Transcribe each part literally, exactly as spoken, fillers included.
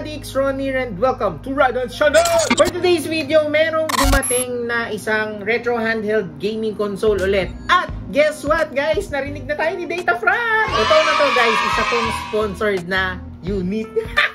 Radix, Ronnie, and welcome to Radon's channel! For today's video, merong dumating na isang retro handheld gaming console ulit. At guess what guys? Narinig na tayo ni Datafrag! Ito na to guys, isa pong sponsored na unit.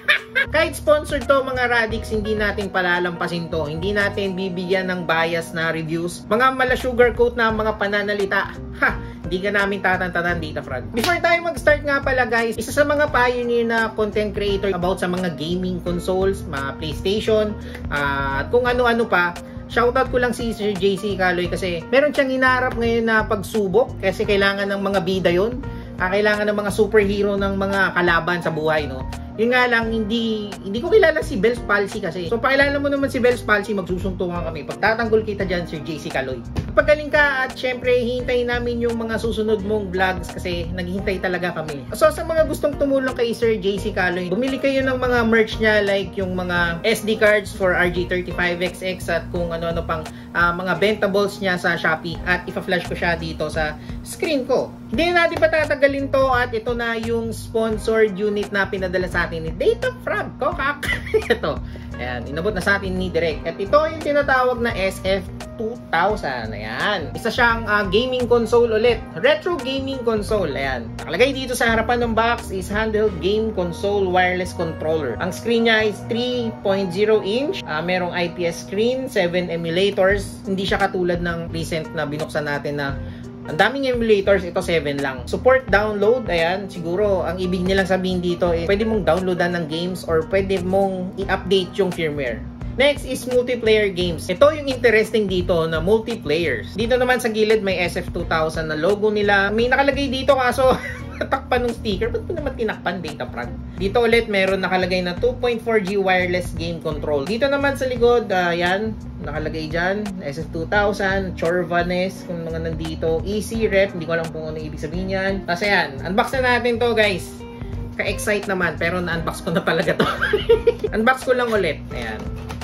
Kahit sponsored to mga Radix, hindi natin palalampasin to. Hindi natin bibigyan ng bias na reviews. Mga mala sugarcoat na mga pananalita. Ha! Hindi ka namin tatantanan, Datafrag. Before tayo mag-start nga pala guys, isa sa mga pioneer na content creator about sa mga gaming consoles, mga PlayStation, uh, at kung ano-ano pa. Shoutout ko lang si Sir J C Caloy kasi meron siyang hinaharap ngayon na pagsubok kasi kailangan ng mga bida yun. Uh, kailangan ng mga superhero ng mga kalaban sa buhay, no? Yun nga lang, hindi hindi ko kilala si Bell's Palsy kasi. So, pakilala mo naman si Bell's Palsy, magsusuntungan kami. Pagtatanggol kita dyan, Sir J C Caloy. Pagaling ka at syempre, hintayin namin yung mga susunod mong vlogs kasi naghihintay talaga kami. So, sa mga gustong tumulong kay Sir J C Caloy, bumili kayo ng mga merch niya like yung mga S D cards for R G thirty-five X X at kung ano-ano pang uh, mga bentables niya sa Shopee. At ipa-flash ko siya dito sa screen ko. Hindi na natin patatagalin to at ito na yung sponsored unit na pinadala sa atin ni Datafrag. Kokak! Ito. Ayan, inabot na sa atin ni Direk. At ito yung tinatawag na S F two thousand. Ayan. Isa siyang uh, gaming console ulit. Retro gaming console. Ayan. Nakalagay dito sa harapan ng box is handheld game console wireless controller. Ang screen niya is three point zero inch. Uh, merong I P S screen, seven emulators. Hindi siya katulad ng recent na binuksan natin na ang daming emulators, ito seven lang. Support download, ayan, siguro ang ibig nilang sabihin dito is pwede mong downloadan ng games or pwede mong i-update yung firmware. Next is multiplayer games. Ito yung interesting dito na multiplayers. Dito naman sa gilid may S F two thousand na logo nila. May nakalagay dito kaso natakpan ng sticker. Ba't ko naman tinakpan, Datafrag? Dito ulit meron nakalagay na two point four G wireless game control. Dito naman sa likod, uh, yan, nakalagay dyan, S F two thousand, Chorvanes, kung mga nandito, easy rep, hindi ko alam kung ano ibig sabihin yan. Tapos ayan, unbox na natin to guys. Ka-excite naman, pero na-unbox ko na talaga to. Unbox ko lang ulit, ayan.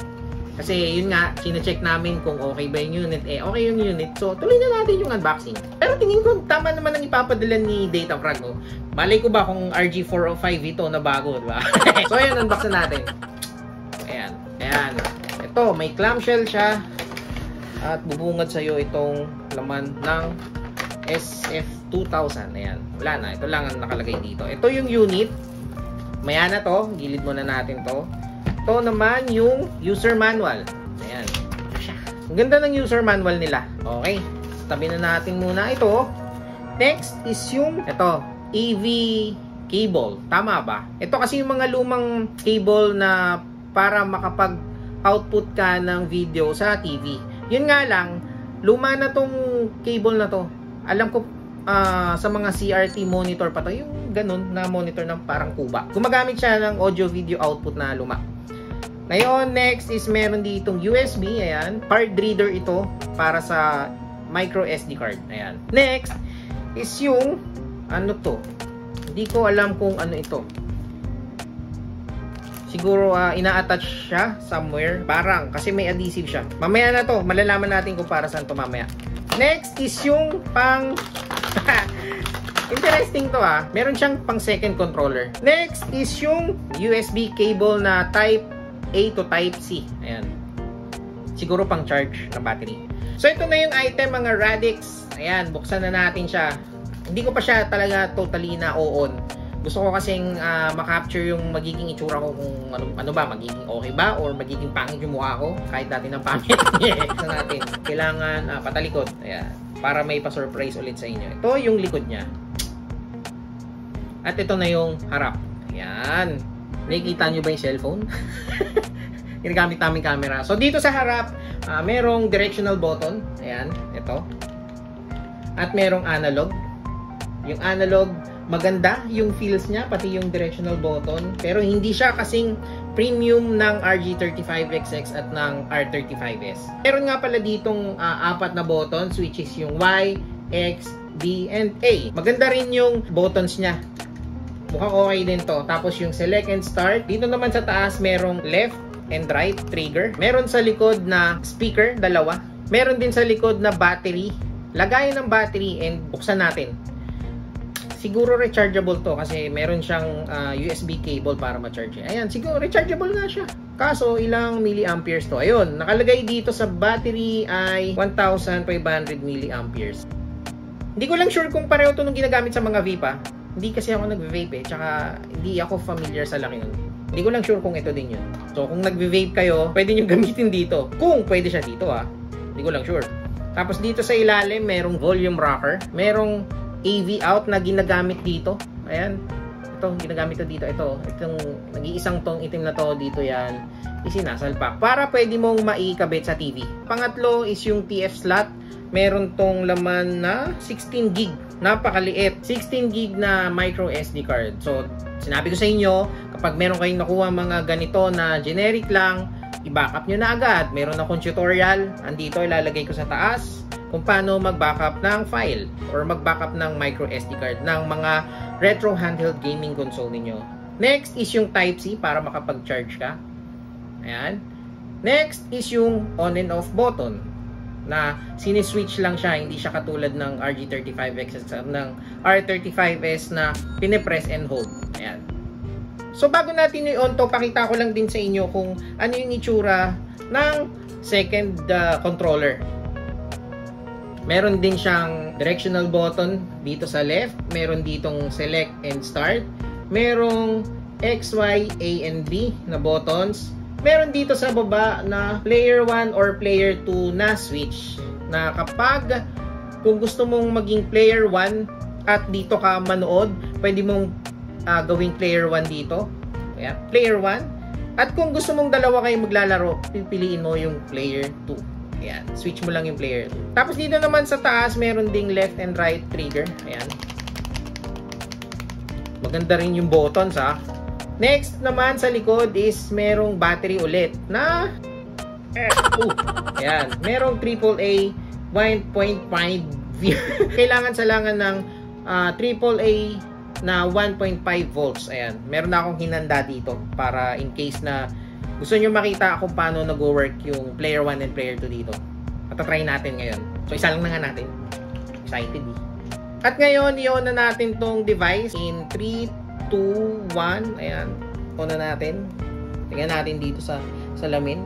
Kasi yun nga, sine-check namin kung okay ba yung unit. Eh, okay yung unit. So, tuloy na natin yung unboxing. Pero tingin ko, tama naman ang ipapadala ni Datafrag. Oh. Malay ko ba kung R G four oh five ito na bago, diba? So, ayan, unbox na natin. Ayan. Ayan. Ito, may clamshell siya. At bubungad sa'yo itong laman ng S F two thousand. Ayan. Wala na. Ito lang ang nakalagay dito. Ito yung unit. Maya na to. Gilid muna natin to. Ito naman yung user manual. Ayan. Ang ganda ng user manual nila. Okay. Tabi na natin muna ito. Next is yung ito, A V cable. Tama ba? Ito kasi yung mga lumang cable na para makapag-output ka ng video sa T V. Yun nga lang, luma na tong cable na to. Alam ko uh, sa mga C R T monitor pa to. Yung ganun na monitor ng parang kuba. Gumagamit siya ng audio-video output na luma. Ngayon, next is meron ditong U S B, ayan, card reader ito para sa micro S D card, ayan. Next is yung ano to, hindi ko alam kung ano ito. Siguro uh, ina-attach siya somewhere, parang, kasi may adhesive siya. Mamaya na to, malalaman natin kung para saan to mamaya. Next is yung pang interesting to ah, meron siyang pang second controller. Next is yung U S B cable na type A to type C. Ayan. Siguro pang charge ng battery. So, ito na yung item mga Radix. Ayan, buksan na natin siya. Hindi ko pa siya talaga totally na on. Gusto ko kasing uh, makapture yung magiging itsura ko kung ano, ano ba, magiging okay ba or magiging pangit yung mukha ko kahit dati ng pangit. Buksan natin. Kailangan uh, patalikod. Ayan. Para may pa-surprise ulit sa inyo. Ito yung likod niya. At ito na yung harap. Ayan. Nakikita nyo ba yung cellphone? Ginagamit namin camera. So, dito sa harap, uh, merong directional button. Ayan, ito. At merong analog. Yung analog, maganda yung feels niya, pati yung directional button. Pero hindi siya kasing premium ng R G thirty-five X X at ng R thirty-five S. Meron nga pala ditong uh, apat na buttons, which is yung Y, X, B, and A. Maganda rin yung buttons niya. Mukhang okay din to. Tapos yung select and start. Dito naman sa taas, merong left and right trigger. Meron sa likod na speaker, dalawa. Meron din sa likod na battery. Lagayan ng battery and buksan natin. siguro rechargeable to kasi meron siyang uh, U S B cable para ma-charge. Ayan, siguro rechargeable nga siya. Kaso, ilang milliamperes to? Ayun, nakalagay dito sa battery ay one thousand five hundred milliamperes. Hindi ko lang sure kung pareho to nung ginagamit sa mga vape ah. Hindi kasi ako nag-vape eh, tsaka hindi ako familiar sa laki nun. Hindi ko lang sure kung ito din yun. So, kung nag-vape kayo, pwede nyo gamitin dito. Kung pwede siya dito ah. Hindi ko lang sure. Tapos dito sa ilalim, merong volume rocker. Merong A V out na ginagamit dito. Ayan. Ito, ginagamit to dito. Ito, itong nag-iisang tong itim na to dito yan. Isinasalpak. Para pwede mong maikabit sa T V. Pangatlo is yung T F slot. Meron tong laman na sixteen gig. Napakaliit. sixteen gig na micro S D card. So, sinabi ko sa inyo, kapag meron kayong nakuha mga ganito na generic lang, i-backup nyo na agad. Meron akong tutorial. Andito, ilalagay ko sa taas kung paano mag-backup ng file or mag-backup ng micro S D card ng mga retro handheld gaming console ninyo. Next is yung Type-C para makapag-charge ka. Ayan. Next is yung on and off button na siniswitch lang siya, hindi siya katulad ng R G thirty-five X ng R thirty-five S na pine-press and hold. Ayan. So bago natin i-on to, pakita ko lang din sa inyo kung ano yung itsura ng second uh, controller. Meron din siyang directional button dito sa left, meron ditong select and start, merong X, Y, A, and B na buttons. Meron dito sa baba na player one or player two na switch. Na kapag kung gusto mong maging player one at dito ka manood, pwede mong uh, gawing player one dito. Ayan, player one. At kung gusto mong dalawa kayong maglalaro, pipiliin mo yung player two. Ayan, switch mo lang yung player two. Tapos dito naman sa taas, meron ding left and right trigger. Ayan. Maganda rin yung buttons ha. Next naman sa likod is merong battery ulit na eh, uh, ayan, merong triple A one point five kailangan salangan ng uh, triple A na one point five volts. Ayan, meron na akong hinanda dito para in case na gusto nyo makita kung paano nag-work yung player one and player two dito. Matatry natin ngayon. So isa lang na nga natin. Excited eh. At ngayon, i-on na natin tong device in three, two, one. Ayan. On na natin. Tingnan natin dito sa salamin.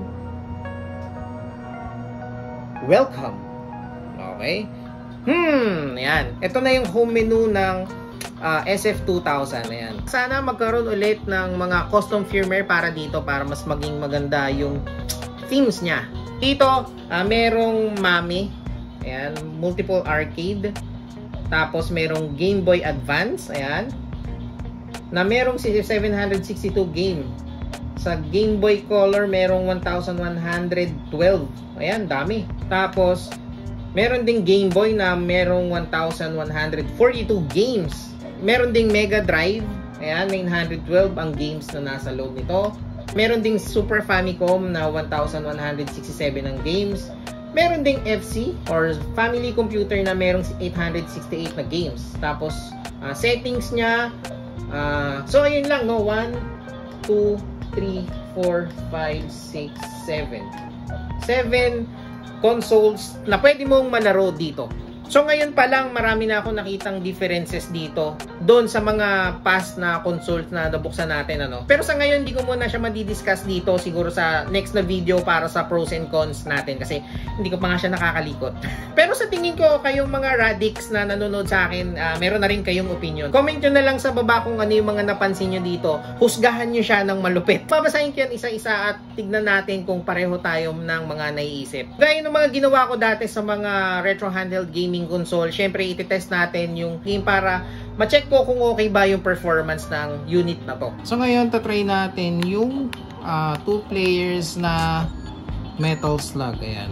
Welcome. Okay. Hmm. Ayan. Ito na yung home menu ng uh, S F two thousand. Ayan. Sana magkaroon ulit ng mga custom firmware para dito para mas maging maganda yung themes niya. Dito, uh, merong Mami. Ayan. Multiple arcade. Tapos merong Game Boy Advance. Ayan. Na merong seven hundred sixty-two game. Sa Game Boy Color, merong one thousand one hundred twelve. Ayan, dami. Tapos, meron ding Game Boy na merong one thousand one hundred forty-two games. Meron ding Mega Drive. Ayan, nine hundred twelve ang games na nasa loob nito. Meron ding Super Famicom na one thousand one hundred sixty-seven ang games. Meron ding F C or Family Computer na merong eight hundred sixty-eight na games. Tapos, uh, settings niya, Uh, so, ayun lang, no? one, two, three, four, five, six, seven. seven consoles na pwede mong malaro dito. So, ngayon pa lang, marami na ako nakitang differences dito doon sa mga past na consoles na nabuksan natin, ano. Pero sa ngayon, hindi ko muna siya madidiscuss dito. Siguro sa next na video para sa pros and cons natin kasi hindi ko pa nga siya nakakalikot. Pero sa tingin ko, kayong mga radix na nanonood sa akin, uh, meron na rin kayong opinion. Comment nyo na lang sa baba kung ano yung mga napansin nyo dito. Husgahan nyo siya ng malupit. Babasahin ko yan isa-isa at tignan natin kung pareho tayo ng mga naiisip. Gaya ng mga ginawa ko dati sa mga retro handheld gaming console, syempre iti-test natin yung game para ma-check ko kung okay ba yung performance ng unit na to. So ngayon, tatry natin yung uh, two players na Metal Slug. Ayan.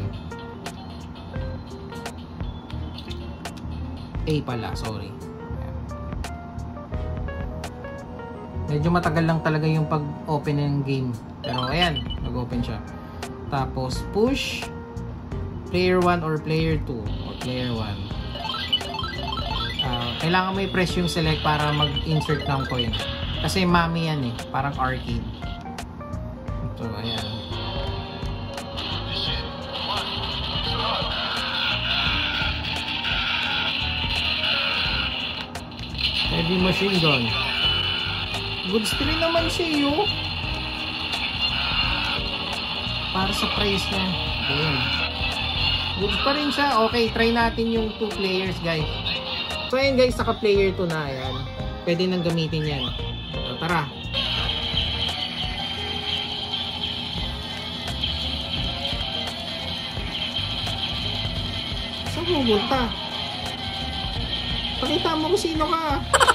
A pala, sorry. Medyo matagal lang talaga yung pag-open ng game. Pero ayan, nag-open siya. Tapos push player one or player two or player one. Uh, kailangan mo i-press yung select para mag-insert ng coin. Kasi Mami yan eh, parang arcade. So ayan. Heavy machine gun. Goods rin naman siya yun. Para sa price niya. Ayan. Goods pa rin siya. Okay, try natin yung two players guys. So ayan guys, saka player two na. Ayan. Pwede nang gamitin yan. So, tara. Saan pumunta? Pakita mo kung sino ka.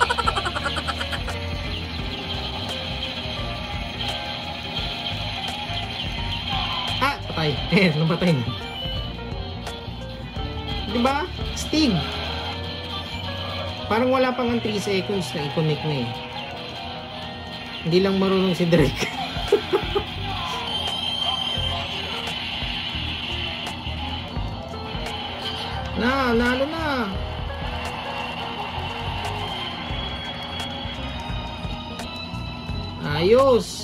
Ah, patay. Eh, namatay na. Diba? Steve. Parang wala pang three seconds na i-connect na eh. Hindi lang marunong si Drake. Na, nalo na. Ayos.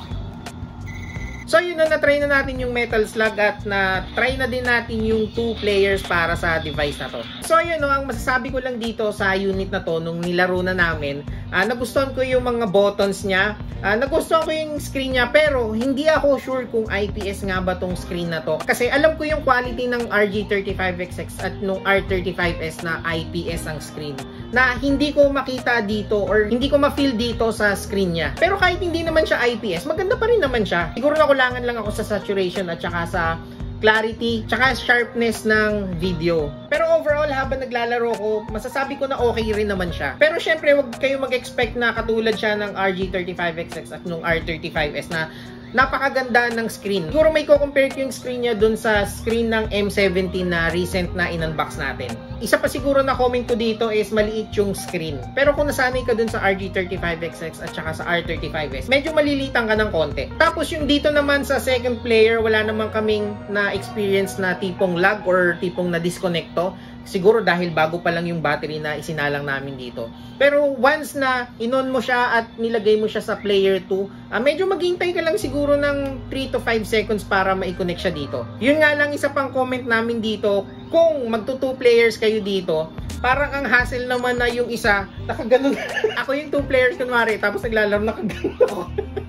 So yun na, na-try na natin yung Metal Slug at na-try na din natin yung two players para sa device na to. So yun no, ang masasabi ko lang dito sa unit na to nung nilaro na namin, uh, nagustuhan ko yung mga buttons niya, uh, nagustuhan ko yung screen niya, pero hindi ako sure kung I P S nga ba tong screen na to. Kasi alam ko yung quality ng R G thirty-five X X at nung R thirty-five S na I P S ang screen, na hindi ko makita dito or hindi ko ma-feel dito sa screen niya. Pero kahit hindi naman siya I P S, maganda pa rin naman siya. Siguro nakulangan lang ako sa saturation at saka sa clarity, tsaka sharpness ng video. Pero overall, habang naglalaro ko, masasabi ko na okay rin naman siya. Pero syempre, wag kayo mag-expect na katulad siya ng R G thirty-five X X at nung R thirty-five S na napakaganda ng screen. Siguro may ko-compare ko yung screen niya dun sa screen ng M seventeen na recent na in-unbox natin. Isa pa siguro na comment ko dito is maliit yung screen. Pero kung nasanay ka dun sa R G thirty-five X X at saka sa R thirty-five S, medyo malilitan ka ng konti. Tapos yung dito naman sa second player, wala naman kaming na-experience na tipong lag or tipong na-disconnecto. Siguro dahil bago pa lang yung battery na isinalang namin dito. Pero once na inon mo siya at nilagay mo siya sa player two, uh, medyo maghintay ka lang siguro ng three to five seconds para ma-connect siya dito. Yun nga lang isa pang comment namin dito, kung magto two players kayo dito, parang ang hassle naman na yung isa nakaganon. Ako yung two players kunwari, tapos naglalaro nakaganon ako.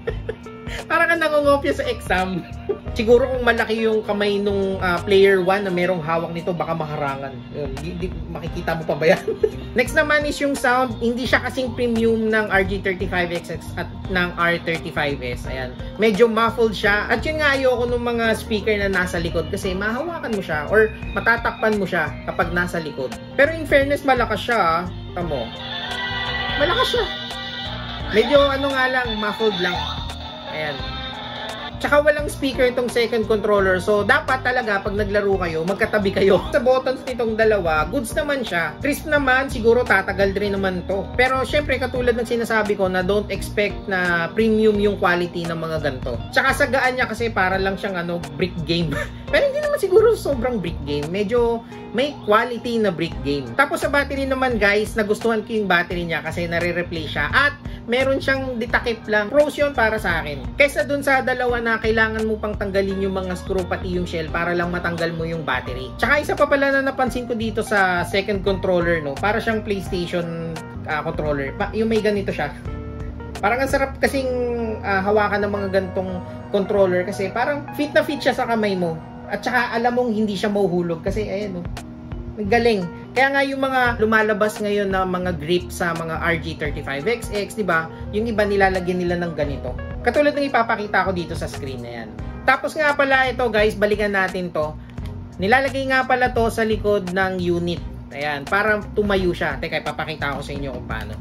Parang ka nangungopya sa exam. Siguro kung malaki yung kamay nung uh, player one na merong hawak nito, baka maharangan. Yun, di, di, makikita mo pa ba yan? Next naman is yung sound. Hindi siya kasing premium ng R G thirty-five X X at ng R thirty-five S. Ayan. Medyo muffled siya. At yun nga, ayoko nung mga speaker na nasa likod kasi mahawakan mo siya or matatakpan mo siya kapag nasa likod. Pero in fairness, malakas siya. Tamo. Malakas siya. Medyo ano nga lang, muffled lang. Ayan. Tsaka walang speaker itong second controller. So, dapat talaga pag naglaro kayo, magkatabi kayo. Sa buttons nitong dalawa, goods naman siya. Crisp naman, siguro tatagal rin naman to. Pero, syempre, katulad ng sinasabi ko na don't expect na premium yung quality ng mga ganito. Tsaka sagaan niya kasi para lang siyang ano, brick game. Pero hindi naman siguro sobrang brick game. Medyo may quality na brick game. Tapos sa battery naman guys, nagustuhan ko yung battery niya kasi nare-replay siya. At meron siyang ditakip lang. Pros yun para sa akin. Kaysa dun sa dalawa na kailangan mo pang tanggalin yung mga screw pati yung shell para lang matanggal mo yung battery. Tsaka isa pa pala na napansin ko dito sa second controller, no, para siyang PlayStation uh, controller. Pa yung may ganito siya. Parang ang sarap kasing uh, hawakan ng mga gantong controller kasi parang fit na fit siya sa kamay mo. At saka alam mong hindi siya mahuhulog kasi ayan, no, galing. Kaya nga yung mga lumalabas ngayon na mga grip sa mga R G thirty-five X X, di ba? Yung iba nilalagyan nila ng ganito. Katulad ng ipapakita ko dito sa screen na yan. Tapos nga pala ito guys, balikan natin to. Nilalagay nga pala to sa likod ng unit. Ayan, para tumayo siya. Teka, ipapakita ko sa inyo kung paano.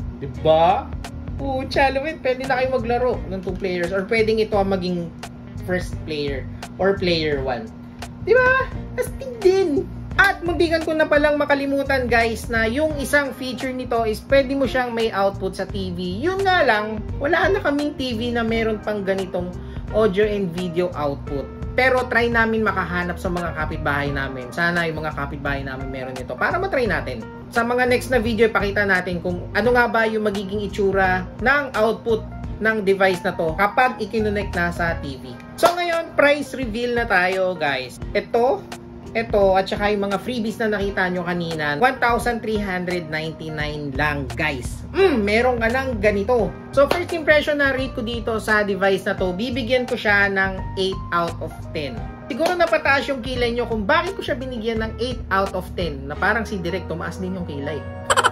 Diba? Pucha, lumit. Pwede na kayo maglaro ng two players. Or pwedeng ito ang maging first player or player one. Diba? Astig din. At mabigan ko na palang makalimutan guys na yung isang feature nito is pwede mo siyang may output sa T V. Yun nga lang, wala na kaming T V na meron pang ganitong audio and video output. Pero try namin makahanap sa mga kapitbahay namin. Sana yung mga kapitbahay namin meron nito para matry natin. Sa mga next na video, ipakita natin kung ano nga ba yung magiging itsura ng output ng device na to kapag ikinonect na sa T V. So ngayon, price reveal na tayo guys. Ito, ito at saka yung mga freebies na nakita nyo kanina, one thousand three hundred ninety-nine lang guys. Mm, meron ka lang ganito. So first impression na rate ko dito sa device na to, bibigyan ko siya ng eight out of ten. Siguro napataas yung kilay nyo kung bakit ko siya binigyan ng eight out of ten, na parang si Direk tumaas din yung kilay.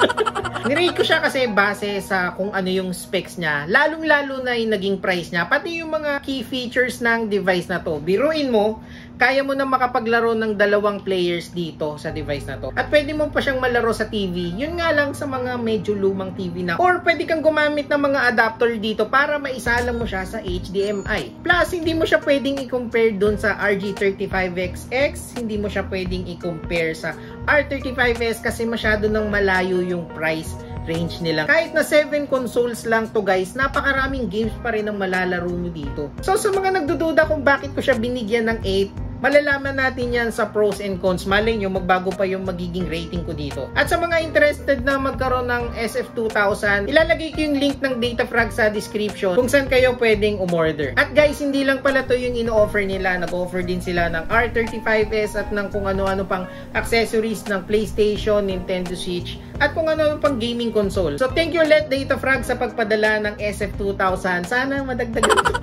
Nirate ko siya kasi base sa kung ano yung specs niya, lalong-lalo na yung naging price niya, pati yung mga key features ng device na to. Biruin mo, kaya mo na makapaglaro ng dalawang players dito sa device na to. At pwede mo pa siyang malaro sa T V. Yun nga lang sa mga medyo lumang T V na. Or pwede kang gumamit ng mga adapter dito para maisala mo siya sa H D M I. Plus, hindi mo siya pwedeng i-compare dun sa R G thirty-five X X. Hindi mo siya pwedeng i-compare sa R thirty-five S kasi masyado nang malayo yung price range nila. Kahit na seven consoles lang to guys, napakaraming games pa rin ang malalaro nyo dito. So sa mga nagdududa kung bakit ko siya binigyan ng eight, malalaman natin yan sa pros and cons. Malay nyo, magbago pa yung magiging rating ko dito. At sa mga interested na magkaroon ng S F two thousand, ilalagay ko yung link ng Datafrag sa description kung saan kayo pwedeng umorder. At guys, hindi lang pala to yung ino-offer nila. Nag-offer din sila ng R thirty-five S at ng kung ano-ano pang accessories ng PlayStation, Nintendo Switch, at kung ano-ano pang gaming console. So thank you ulit Datafrag sa pagpadala ng S F two thousand. Sana madagdagan ko.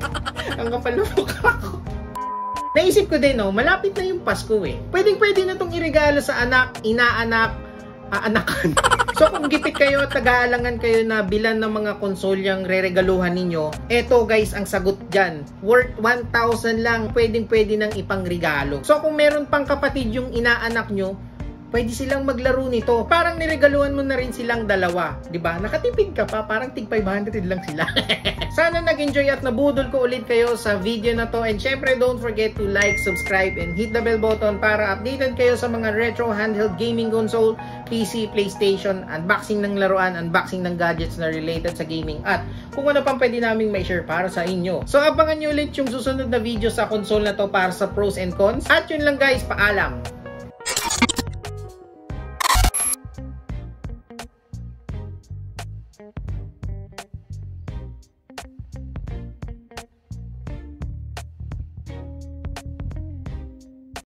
Ang kapal na mukha ko. Naisip ko din, no, malapit na yung Pasko eh. Pwedeng pwede na itong iregalo sa anak, inaanak, aanakan. So kung gipit kayo at tagaalangan kayo na bilan ng mga konsolyang reregaluhan ninyo, eto guys ang sagot dyan. Worth one thousand lang, pwedeng pwede nang ipang regalo. So kung meron pang kapatid yung inaanak nyo, pwede silang maglaro nito. Parang niregaluhan mo na rin silang dalawa. Diba? Nakatipid ka pa. Parang tig five hundred lang sila. Sana nag-enjoy at nabudol ko ulit kayo sa video na to. And syempre, don't forget to like, subscribe, and hit the bell button para updated kayo sa mga retro handheld gaming console, P C, PlayStation, unboxing ng laruan, unboxing ng gadgets na related sa gaming, at kung ano pang pwede naming may share para sa inyo. So abangan nyo ulit yung susunod na video sa console na to para sa pros and cons. At yun lang guys, paalam!